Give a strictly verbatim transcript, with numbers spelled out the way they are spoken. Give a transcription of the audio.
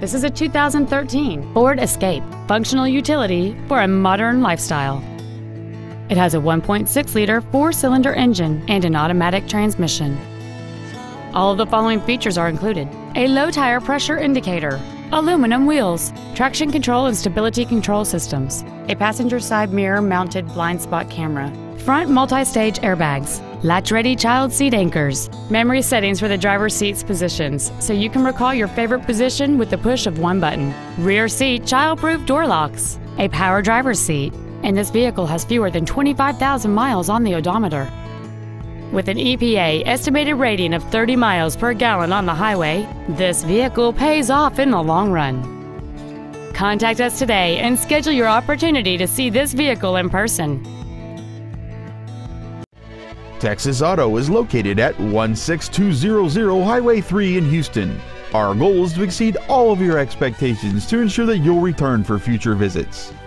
This is a two thousand thirteen Ford Escape, functional utility for a modern lifestyle. It has a one point six liter four-cylinder engine and an automatic transmission. All of the following features are included: a low tire pressure indicator, aluminum wheels, traction control and stability control systems, a passenger side mirror mounted blind spot camera, front multi-stage airbags, latch-ready child seat anchors, memory settings for the driver's seat's positions so you can recall your favorite position with the push of one button, rear seat child-proof door locks, a power driver's seat, and this vehicle has fewer than twenty-five thousand miles on the odometer. With an E P A estimated rating of thirty miles per gallon on the highway, this vehicle pays off in the long run. Contact us today and schedule your opportunity to see this vehicle in person. Texas Auto is located at one six two zero zero Highway three in Houston. Our goal is to exceed all of your expectations to ensure that you'll return for future visits.